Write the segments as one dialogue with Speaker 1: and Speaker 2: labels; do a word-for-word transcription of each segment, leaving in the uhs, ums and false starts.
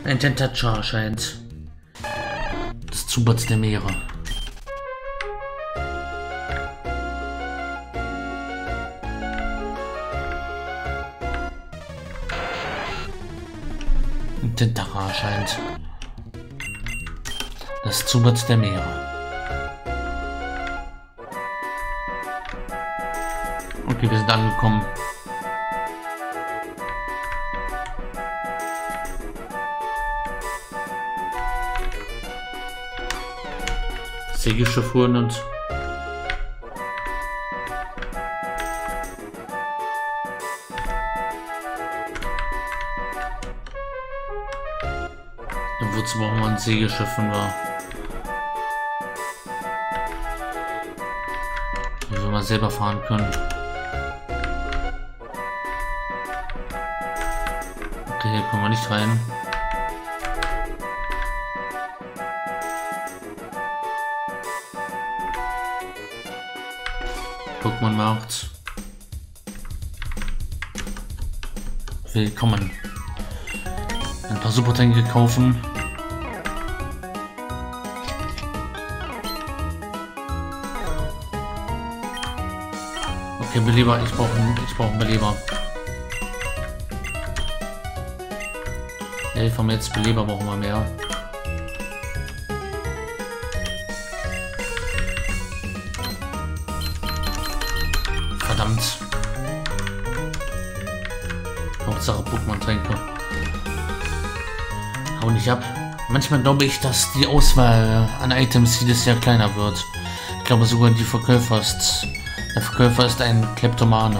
Speaker 1: Ein Tentachar scheint. Das Zubat der Meere. Ein Tentachar scheint. Das Zubat der Meere. Okay, wir sind angekommen. Segelschiff holen und dann wozu brauchen wir ein Segelschiff, wenn wir wenn wir mal selber fahren können. Okay, hier kommen wir nicht rein. Pokémon-Markt. Willkommen. Ein paar Supertränke kaufen. Okay, Beleber. Ich brauche ich brauche einen Beleber. elf haben wir jetzt, Beleber brauchen wir mehr. Verdammt. Hauptsache Pokémon-Tränke. Hau nicht ab. Manchmal glaube ich, dass die Auswahl an Items jedes Jahr kleiner wird. Ich glaube sogar die Verkäufer ist... Der Verkäufer ist ein Kleptomane.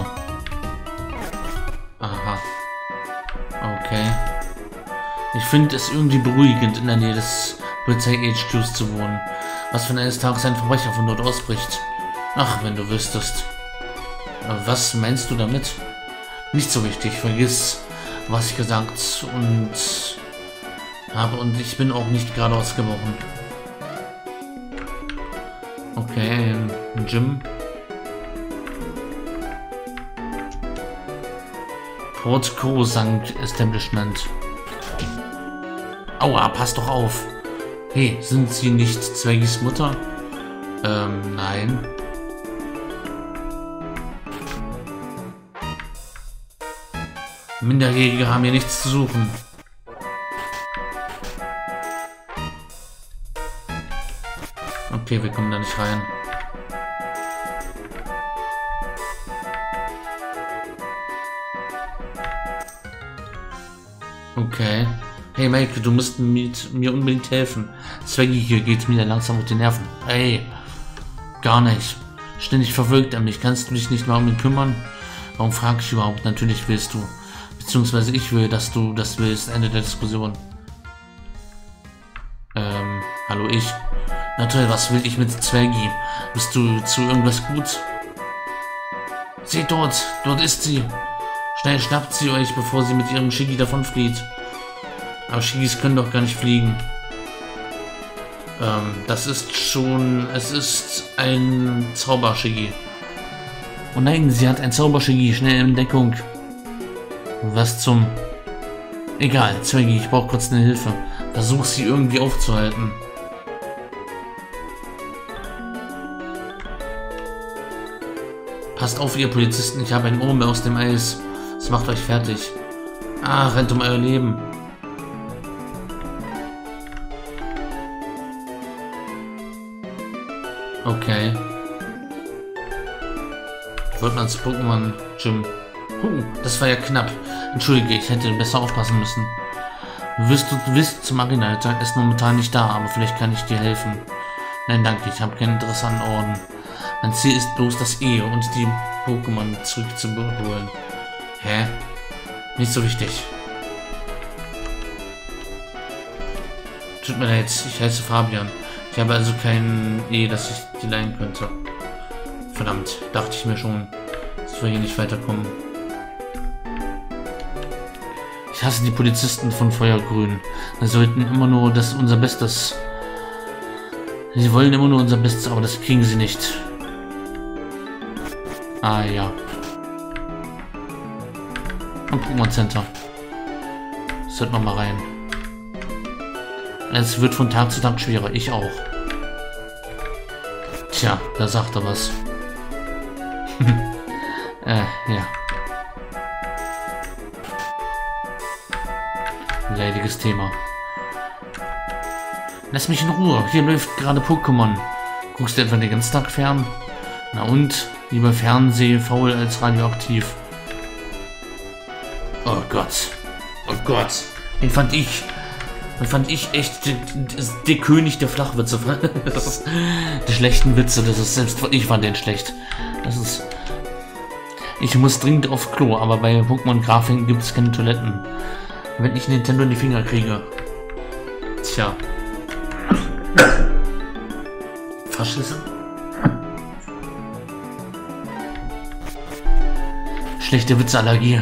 Speaker 1: Aha. Okay. Ich finde es irgendwie beruhigend, in der Nähe des Polizei-H Qs zu wohnen. Was, wenn eines Tages ein Verbrecher von dort ausbricht? Ach, wenn du wüsstest. Was meinst du damit? Nicht so wichtig. Vergiss, was ich gesagt und habe. Und ich bin auch nicht geradeaus gebrochen. Okay, ein Gym. Port Coruscant Establishment. Aua, pass doch auf. Hey, sind Sie nicht Zweigis Mutter? Ähm, nein. Minderjährige haben hier nichts zu suchen. Okay, wir kommen da nicht rein. Okay. Hey Mike, du musst mit mir unbedingt helfen. Zweggy hier geht mir langsam auf die Nerven. Hey, gar nicht. Ständig verfolgt er mich. Kannst du dich nicht mal um ihn kümmern? Warum frage ich überhaupt? Natürlich willst du. Beziehungsweise ich will, dass du das willst. Ende der Diskussion. Ähm, hallo ich. Na toll, was will ich mit Zweggy? Bist du zu irgendwas gut? Seht dort, dort ist sie. Schnell schnappt sie euch, bevor sie mit ihrem Shiggy davonflieht. Aber Shigis können doch gar nicht fliegen. Ähm, das ist schon... Es ist ein Zauber-Shiggy. Oh nein, sie hat ein Zauber-Shiggy. Schnell in Deckung. Was zum... Egal, Zweggy, ich brauche kurz eine Hilfe. Versuch sie irgendwie aufzuhalten. Passt auf, ihr Polizisten, ich habe ein Ohr aus dem Eis. Das macht euch fertig. Ah, rennt um euer Leben. Okay. Wird man zu Pokémon Gym. Uh, das war ja knapp. Entschuldige, ich hätte besser aufpassen müssen. Wirst du wisst zum Arenaleiter ist momentan nicht da, aber vielleicht kann ich dir helfen. Nein, danke, ich habe kein Interesse an Orden. Mein Ziel ist bloß das E und die Pokémon zurückzuholen. Hä? Nicht so wichtig. Tut mir leid, ich heiße Fabian. Ich habe also kein E, das ich dir leihen könnte. Verdammt, dachte ich mir schon, dass wir hier nicht weiterkommen. Ich hasse die Polizisten von Feuergrün. Sie sollten immer nur das unser Bestes. Sie wollen immer nur unser Bestes, aber das kriegen sie nicht. Ah ja. Am Pokémon Center. Sollten wir mal rein. Es wird von Tag zu Tag schwerer. Ich auch. Tja, da sagt er was. äh, ja. Leidiges Thema. Lass mich in Ruhe. Hier läuft gerade Pokémon. Guckst du etwa den ganzen Tag fern? Na und? Lieber Fernseh, faul als radioaktiv. Oh Gott. Oh Gott. Den fand ich... Den fand ich echt der, der König der Flachwitze. Die schlechten Witze, das ist selbst... Ich fand den schlecht. Das ist... Ich muss dringend auf Klo, aber bei Pokémon-Grafiken gibt es keine Toiletten. Wenn ich Nintendo in die Finger kriege. Tja. Verschissen? Schlechte Witzallergie.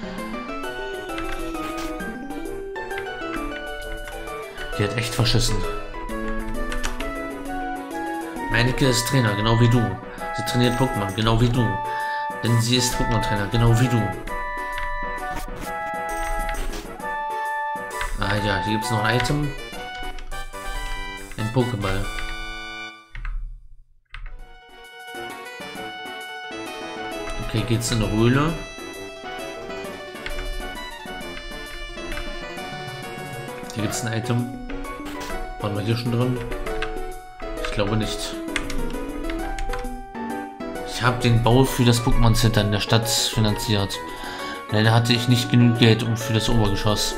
Speaker 1: Die hat echt verschissen. Meineke ist Trainer, genau wie du. Sie trainiert Pokémon, genau wie du. Denn sie ist Pokémon-Trainer, genau wie du. Ah ja, hier gibt es noch ein Item. Ein Pokéball. Okay, geht's in eine Höhle. Hier gibt es ein Item. Waren wir hier schon drin? Ich glaube nicht. Ich habe den Bau für das Pokémon Center in der Stadt finanziert. Leider hatte ich nicht genügend Geld um für das Obergeschoss.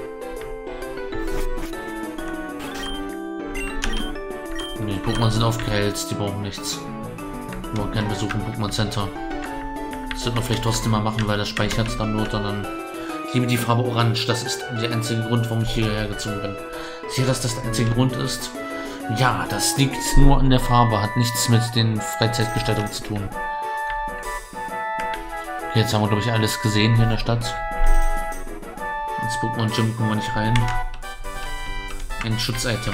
Speaker 1: Nee, Pokémon sind aufgeheilt, die brauchen nichts. Nur keinen Besuch im Pokémon Center. Das wird man vielleicht trotzdem mal machen, weil das speichert dann nur, sondern ich liebe die Farbe Orange. Das ist der einzige Grund, warum ich hierher gezogen bin. Sicher, dass das der einzige Grund ist? Ja, das liegt nur an der Farbe, hat nichts mit den Freizeitgestaltungen zu tun. Okay, jetzt haben wir, glaube ich, alles gesehen hier in der Stadt. Ins Pokémon Gym kommen wir nicht rein. Ein Schutzitem.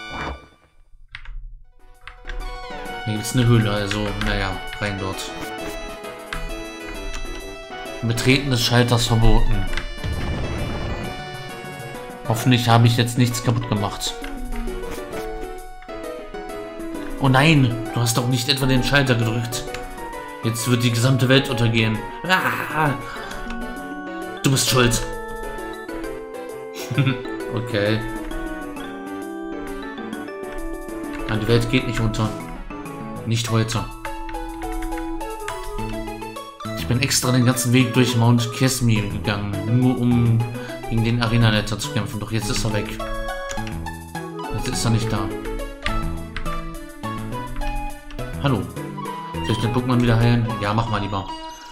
Speaker 1: Hier gibt es eine Höhle, also, naja, rein dort. Betreten des Schalters verboten. Hoffentlich habe ich jetzt nichts kaputt gemacht. Oh nein, du hast doch nicht etwa den Schalter gedrückt. Jetzt wird die gesamte Welt untergehen. Ah, du bist schuld. Okay. Nein, die Welt geht nicht unter. Nicht heute. Ich bin extra den ganzen Weg durch Mount Kesmi gegangen, nur um gegen den Arena-Leiter zu kämpfen. Doch jetzt ist er weg. Jetzt ist er nicht da. Hallo. Soll ich den Pokémon wieder heilen? Ja, mach mal lieber.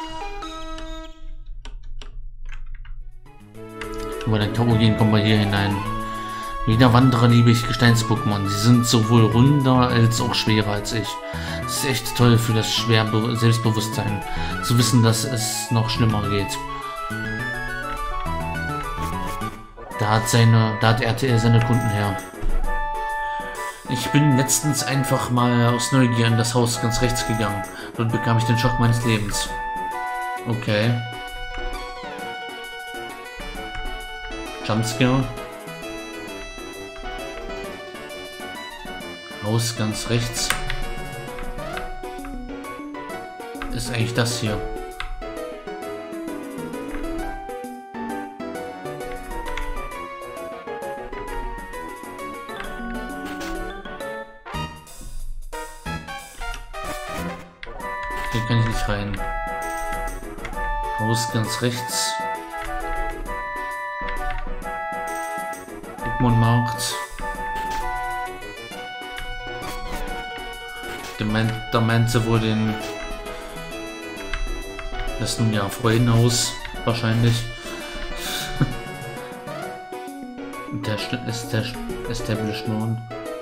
Speaker 1: Über den K O gehen kommen wir hier hinein. Jeder Wanderer liebe ich Gesteins-Pokémon. Sie sind sowohl runder als auch schwerer als ich. Es ist echt toll für das schwer Selbstbewusstsein, zu wissen, dass es noch schlimmer geht. Da hat seine, da hat R T L seine Kunden her. Ich bin letztens einfach mal aus Neugier in das Haus ganz rechts gegangen. Dort bekam ich den Schock meines Lebens. Okay. Jumpscare. Haus ganz rechts. Ist eigentlich das hier. Hier kann ich nicht rein. Haus ganz rechts. Pokémon-Markt. Der meint, da meint sie wohl den... Das ist nun ja Freudenhaus, wahrscheinlich. Der ist der Establishment.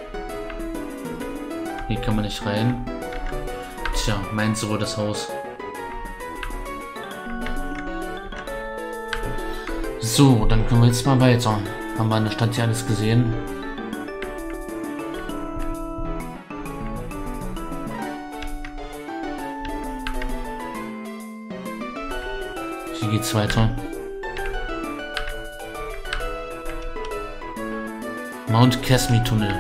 Speaker 1: Hier kann man nicht rein. Tja, meint sie wohl das Haus. So, dann können wir jetzt mal weiter. Haben wir in der Stadt hier alles gesehen? Hier geht's weiter. Mount Casmi Tunnel.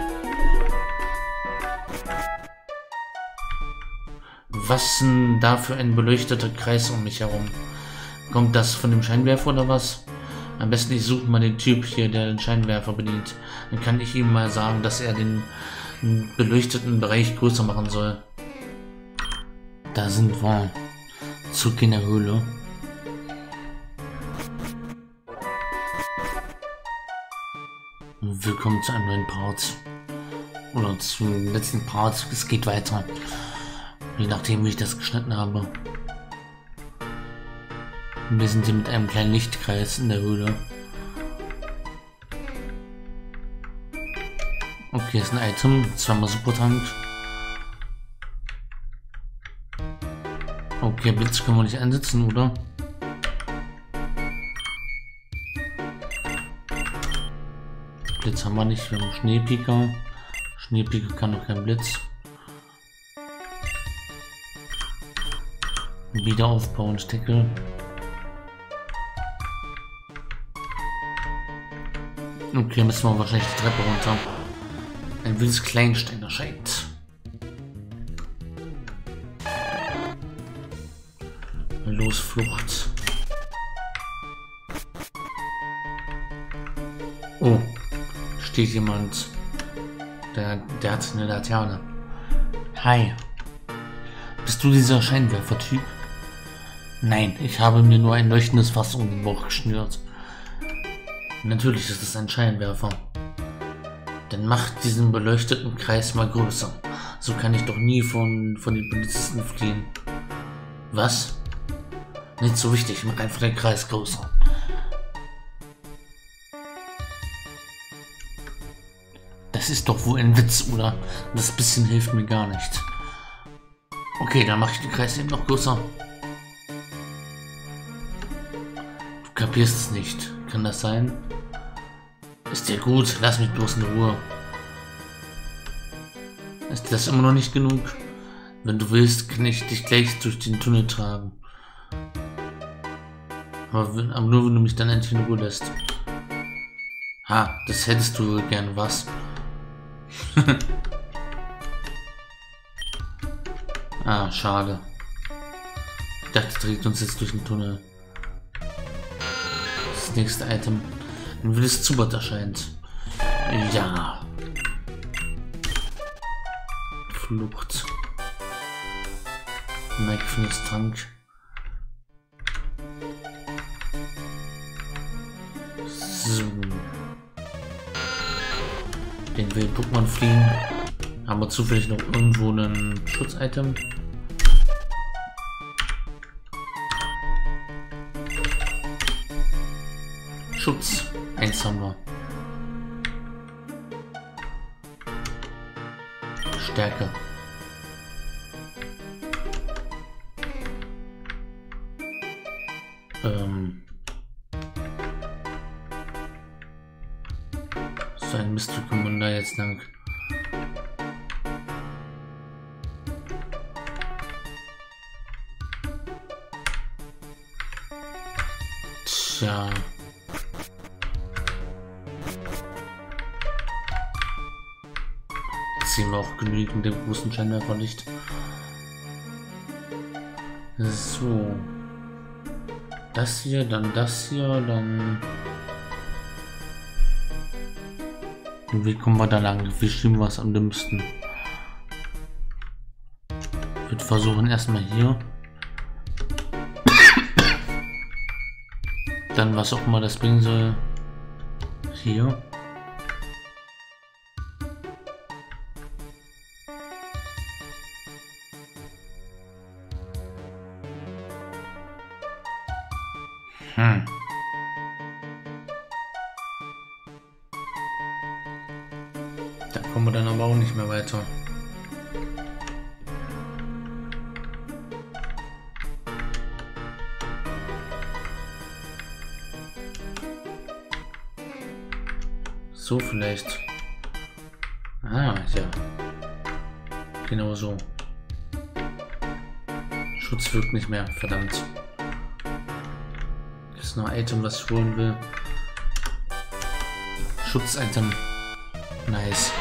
Speaker 1: Was ist denn da für ein beleuchteter Kreis um mich herum? Kommt das von dem Scheinwerfer oder was? Am besten ich suche mal den Typ hier, der den Scheinwerfer bedient. Dann kann ich ihm mal sagen, dass er den beleuchteten Bereich größer machen soll. Da sind wir. Zurück in der Höhle. Willkommen zu einem neuen Part. Oder zum letzten Part. Es geht weiter. Je nachdem, wie ich das geschnitten habe. Wir sind hier mit einem kleinen Lichtkreis in der Höhle. Okay, ist ein Item. Zweimal Supertank. Okay, Blitz können wir nicht einsetzen, oder? Blitz haben wir nicht. Wir haben Schneepieker. Schneepieker kann noch kein Blitz. Wieder aufbauen, Steckel. Okay, müssen wir wahrscheinlich die Treppe runter. Ein wildes Kleinstein erscheint. Los, Flucht. Oh, steht jemand. Der, der hat eine Laterne. Hi. Bist du dieser Scheinwerfer-Typ? Nein, ich habe mir nur ein leuchtendes Fass um den Bauch geschnürt. Natürlich ist es ein Scheinwerfer. Dann macht diesen beleuchteten Kreis mal größer. So kann ich doch nie von, von den Polizisten fliehen. Was? Nicht so wichtig, mach einfach den Kreis größer. Das ist doch wohl ein Witz, oder? Das bisschen hilft mir gar nicht. Okay, dann mache ich den Kreis eben noch größer. Du kapierst es nicht. Kann das sein? Ist ja gut, lass mich bloß in Ruhe. Ist das immer noch nicht genug? Wenn du willst, kann ich dich gleich durch den Tunnel tragen. Aber, wenn, aber nur wenn du mich dann endlich in Ruhe lässt. Ha, das hättest du wohl gern, was? Ah, schade. Ich dachte, es trägt uns jetzt durch den Tunnel. Das nächste Item. Ein wildes Zubat erscheint. Ja. Flucht. Magfinus Tank. So. Den wilden Pokémon fliehen. Haben wir zufällig noch irgendwo ein Schutzitem? Schutz. Eins haben wir. Stärke. Ähm. So ein Mist, wie kommen wir da jetzt lang? Tja. Ziehen wir auch genügend dem großen Scheinwerferlicht. So. Das hier, dann das hier, dann... Wie kommen wir da lang? Wie schieben wir es am dümmsten? Ich würde versuchen erstmal hier. Dann was auch immer das bringen soll. Hier. Hm. Da kommen wir dann aber auch nicht mehr weiter. So vielleicht. Ah, ja. Genau so. Schutz wirkt nicht mehr, verdammt. Das ist noch ein Item, was ich holen will. Schutzitem. Nice.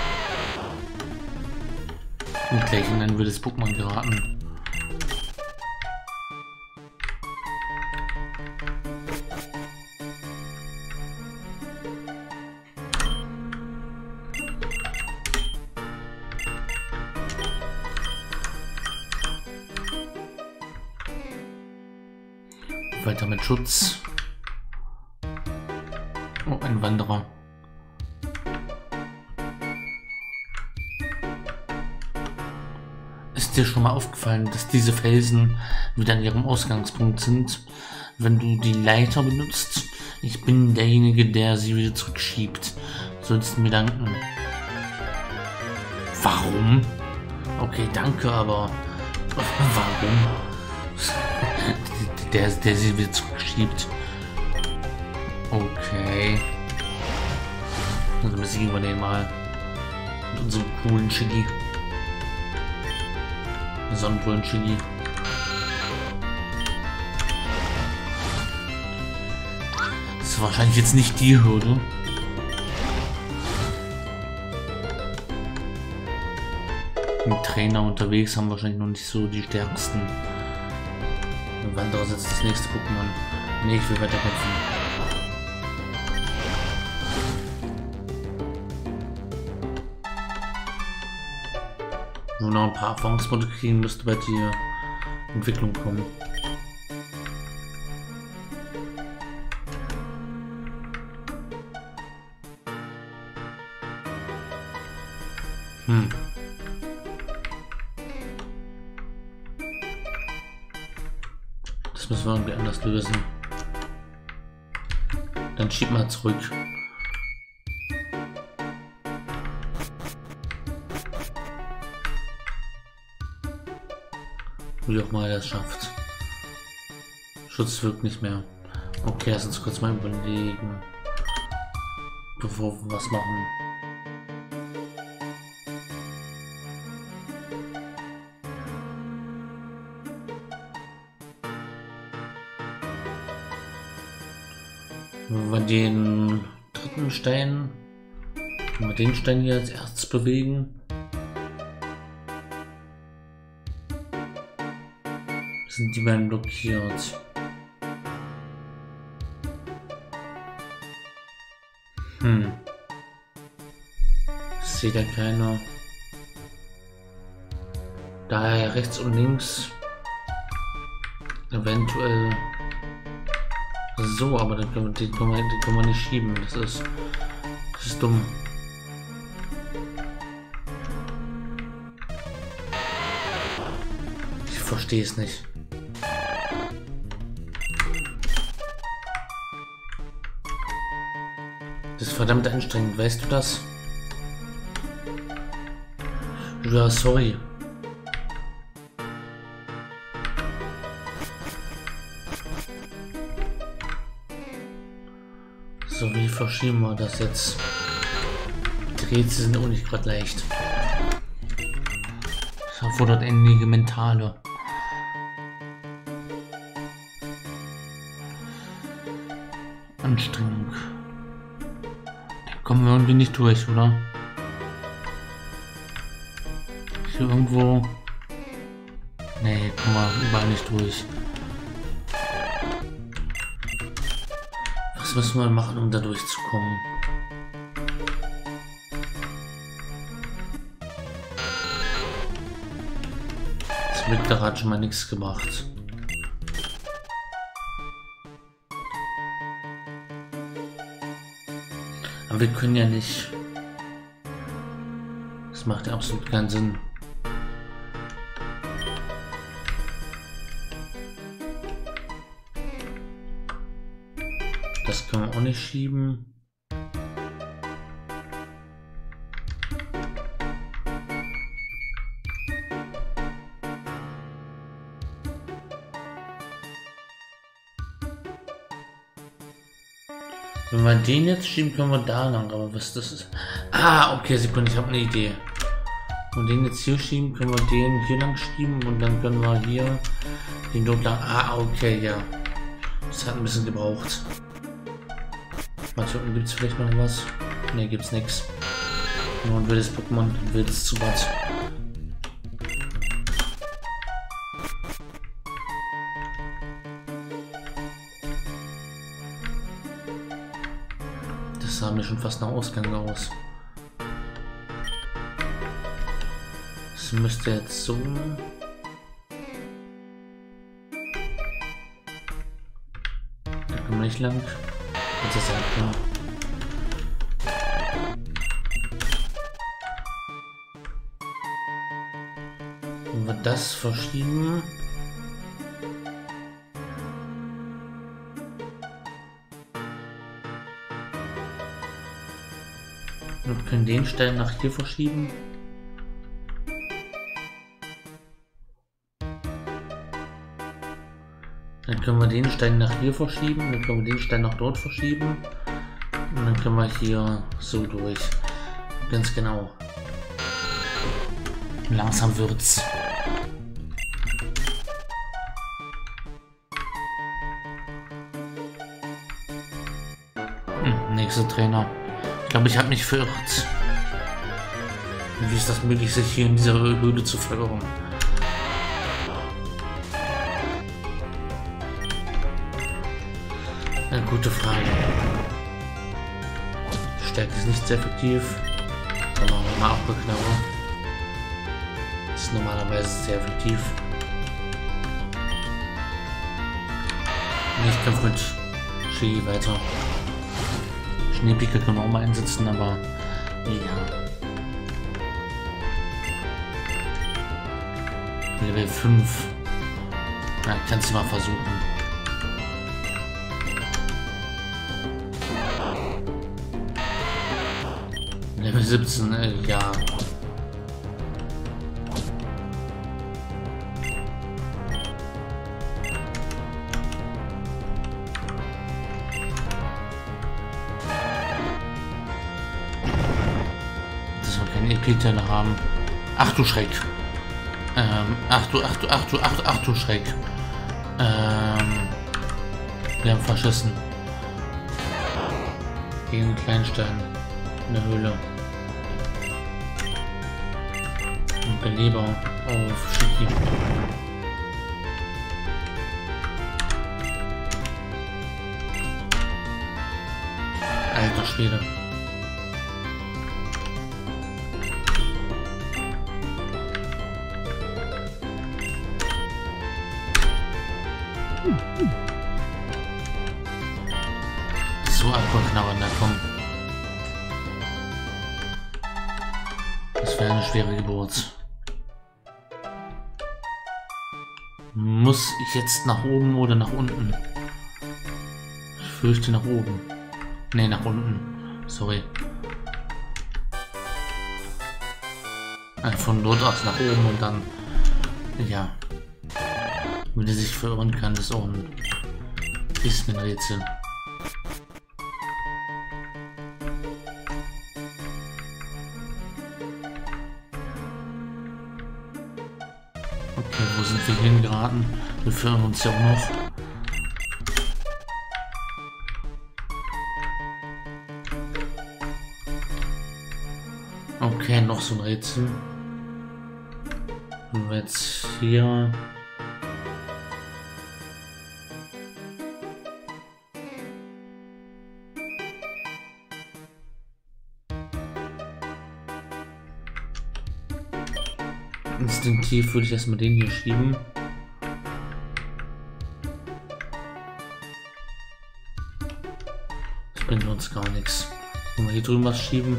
Speaker 1: Und gleich in ein wildes Pokémon geraten. Weiter mit Schutz. Oh, ein Wanderer. Ist dir schon mal aufgefallen, dass diese Felsen wieder an ihrem Ausgangspunkt sind, wenn du die Leiter benutzt? Ich bin derjenige, der sie wieder zurückschiebt. Sollst du mir danken. Warum? Okay, danke, aber warum? Der, der sie wieder zurückschiebt. Okay. Dann besiegen wir den mal. Mit unserem coolen Chili. Sonnenbrillen-Chili. Das ist wahrscheinlich jetzt nicht die Hürde. Mit Trainer unterwegs haben wahrscheinlich noch nicht so die stärksten. Ein Wanderer setzt das nächste Pokémon. Ne, ich will weiter kämpfen. Wenn wir noch ein paar Erfahrungspunkte kriegen, müsste bei dir Entwicklung kommen. Hm. Das müssen wir irgendwie anders lösen. Dann schieb mal zurück. Wie auch mal er das schafft. Schutz wirkt nicht mehr. Okay, lass uns kurz mal überlegen, bevor wir was machen. Wenn wir den dritten Stein, wenn wir den Stein hier als erstes bewegen, sind die beiden blockiert. Hm. Seht ja keiner. Daher rechts und links eventuell so, aber dann können wir, den, können wir, den können wir nicht schieben. Das ist, das ist dumm. Ich verstehe es nicht. Das ist verdammt anstrengend, weißt du das? Ja, sorry. So, wie verschieben wir das jetzt? Die Rätsel sind auch nicht gerade leicht. Das erfordert einige mentale. Anstrengung. Da kommen wir irgendwie nicht durch, oder? Hier irgendwo. Nee, kommen wir überall nicht durch. Was müssen wir machen, um da durchzukommen? Das Mittler hat schon mal nichts gemacht. Aber wir können ja nicht. Das macht ja absolut keinen Sinn. Das können wir auch nicht schieben. Wenn wir den jetzt schieben, können wir da lang, aber was das ist. Ah, okay, Sekunde, ich habe eine Idee. Und den jetzt hier schieben, können wir den hier lang schieben und dann können wir hier den dort lang. Ah, okay, ja. Das hat ein bisschen gebraucht. Warte, unten gibt es vielleicht noch was? Ne, gibt's nichts. Nur ein wildes Pokémon, ein wildes Zubat. Das sah mir schon fast nach Ausgang aus. Das müsste jetzt so... Da können wir nicht lang. Jetzt ist er klar. Wenn wir das verschieben... Und können den Stein nach hier verschieben. Dann können wir den Stein nach hier verschieben. Dann können wir den Stein nach dort verschieben. Und dann können wir hier so durch. Ganz genau. Langsam wird's. Hm, nächster Trainer. Ich glaube, ich habe mich verirrt. Wie ist das möglich, sich hier in dieser Höhle zu verirren? Eine gute Frage. Stärke ist nicht sehr effektiv. Dann machen wir mal Abgeknabber. Das ist normalerweise sehr effektiv. Ich kämpfe mit Ski weiter. Schneepika können wir auch mal einsetzen, aber ja. Level fünf. Ja, kannst du mal versuchen. Level siebzehn, äh, ja. E P-Teile haben. Ach du Schreck. Ähm, ach du, ach du, ach du, ach du, ach du Schreck. Ähm, wir haben verschissen. Gegen einen Kleinstein in der Höhle. Und Beleber auf Shiki. Alter Schwede. So abgeknabbert, na komm. Das wäre eine schwere Geburt. Muss ich jetzt nach oben oder nach unten? Ich fürchte nach oben. Ne, nach unten. Sorry. Von dort aus nach oben und dann... Ja. Wie der sich verirren kann, ist auch ein bisschen ein Rätsel. Okay, wo sind wir hingeraten? Wir verirren uns ja auch noch. Okay, noch so ein Rätsel. Und jetzt hier... Instinktiv würde ich erstmal den hier schieben. Das bringt uns gar nichts. Wenn wir hier drüben was schieben.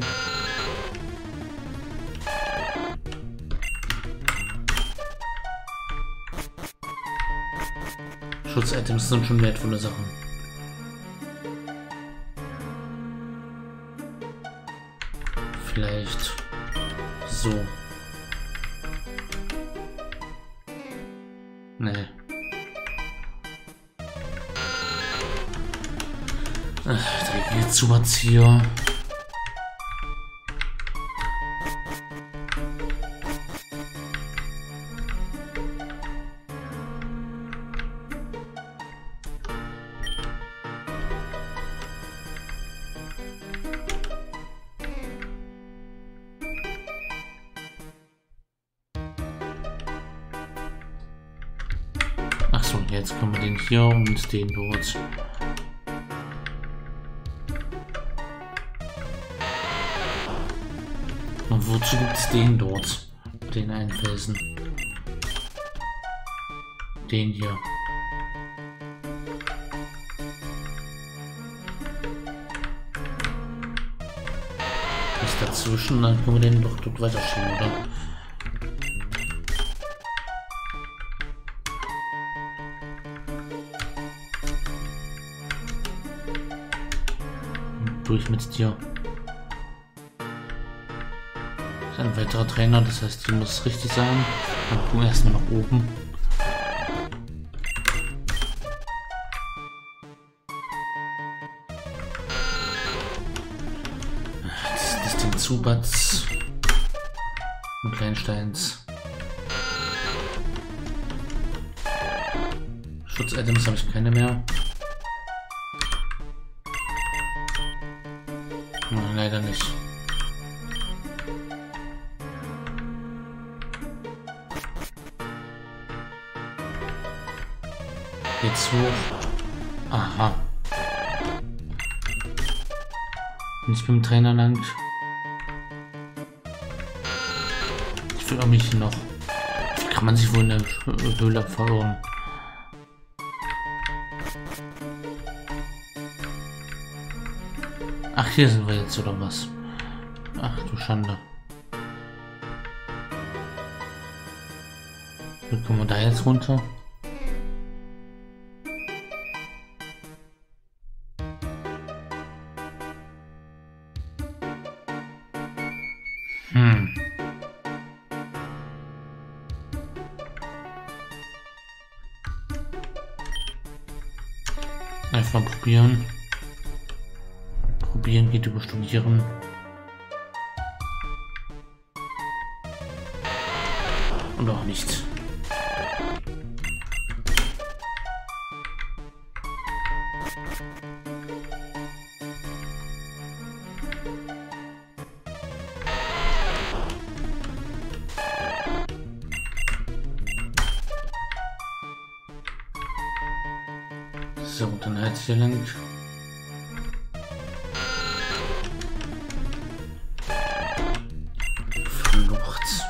Speaker 1: Schutzitems sind schon wertvolle Sachen. Vielleicht so. Nee. Ach, da geht's zu was hier. Achso, jetzt können wir den hier und den dort. Und wozu gibt es den dort? Den einen Felsen. Den hier. Ist dazwischen, dann können wir den doch dort weiterschieben, oder? Durch mit dir. Das ist ein weiterer Trainer, das heißt, hier muss es richtig sein. Dann gucken wir erstmal nach oben. Das, das Ding Zubats und Kleinsteins. Schutz-Items habe ich keine mehr. Nein, leider nicht. Jetzt hoch. Aha. Nicht mit dem Trainer lang. Ich will auch mich noch. Wie kann man sich wohl in der Höhle verirren? Ach, hier sind wir jetzt, oder was? Ach du Schande. Wie kommen wir da jetzt runter? Hm. Einfach probieren. Probieren geht über Studieren. Und auch nicht. So, dann halt hier lang. Flucht.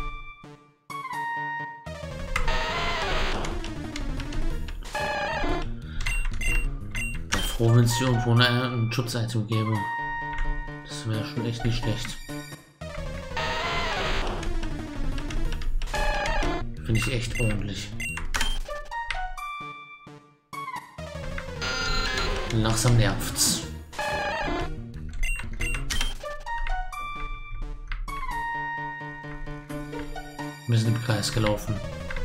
Speaker 1: Wäre froh, wenn es hier irgendwo ein Schutz-Item gäbe. Das wäre schon echt nicht schlecht. Finde ich echt ordentlich. Langsam nervt's. Wir sind im Kreis gelaufen.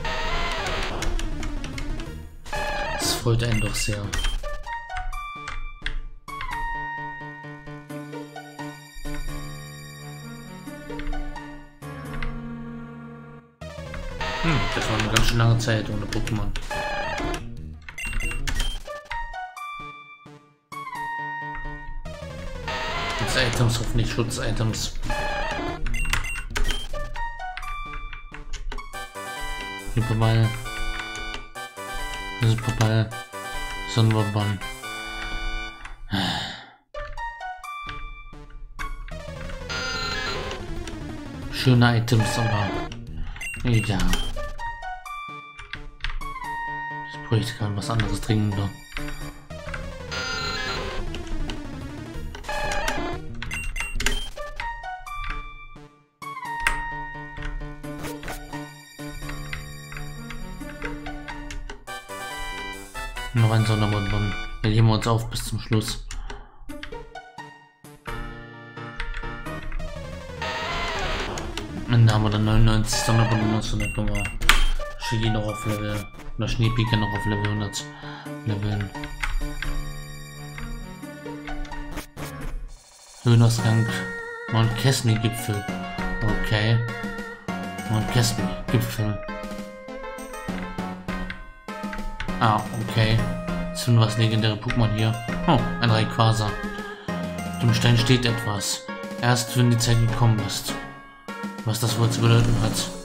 Speaker 1: Das freut einen doch sehr. Hm, das war eine ganz schön lange Zeit ohne Pokémon. Items, hoffentlich Schutz-Items. Hyperball. Superball. Sonnenbahn. Schöne Items, aber ja. Ich bräuchte gerade was anderes dringender. Noch ein Sonderbonbon. Dann heben wir uns auf bis zum Schluss. Und dann haben wir dann neunundneunzig Sonderbonbons und dann können wir Shigi noch auf Level, oder Schneepika noch auf Level hundert leveln. Höhnersrang. Mount Kesmi Gipfel. Okay. Mount Kesmi Gipfel. Ah, okay. Das sind was legendäre Pokémon hier. Oh, ein Rayquaza. Dem Stein steht etwas. Erst wenn die Zeit gekommen ist. Was das wohl zu bedeuten hat.